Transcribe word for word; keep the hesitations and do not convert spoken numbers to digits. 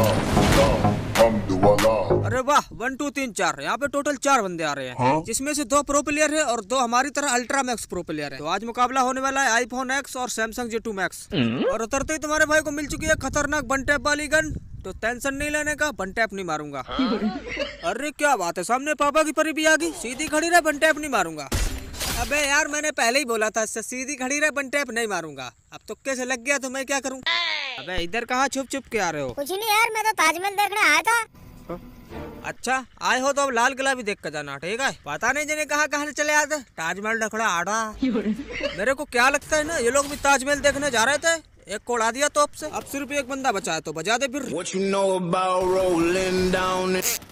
अरे वाह, one two तीन चार, यहाँ पे टोटल चार बंदे आ रहे हैं, हाँ? जिसमें से दो प्रो प्लेयर है और दो हमारी तरह अल्ट्रा मैक्स प्रो प्लेयर है। तो आज मुकाबला होने वाला है आईफोन एक्स और सैमसंग जे टू मैक्स। और उतरते ही तुम्हारे भाई को मिल चुकी है खतरनाक वन टैप वाली गन, तो टेंशन नहीं लेने का, वन टैप नहीं मारूंगा। अरे क्या बात है, सामने पापा की परी भी आ गई, सीधी खड़ी रहे, वन टैप नहीं मारूंगा। अबे यार मैंने पहले ही बोला था, सीधी खड़ी रहे, वन टैप नहीं मारूंगा। अब तुक्के से लग गया तो मैं क्या करूं? अबे इधर कहाँ छुप छुप के आ रहे हो? कुछ नहीं यार, मैं तो ताजमहल देखने आया था। अच्छा आए हो तो अब लाल किला भी देख कर जाना, ठीक है? पता नहीं जिन्हें कहाँ कहाँ चले आते, ताजमहल ढकड़ा आड़ा। मेरे को क्या लगता है ना, ये लोग भी ताजमहल देखने जा रहे थे, एक को उड़ा दिया तोप से। अब सिर्फ एक बंदा बचा है, तो बजा दे फिर।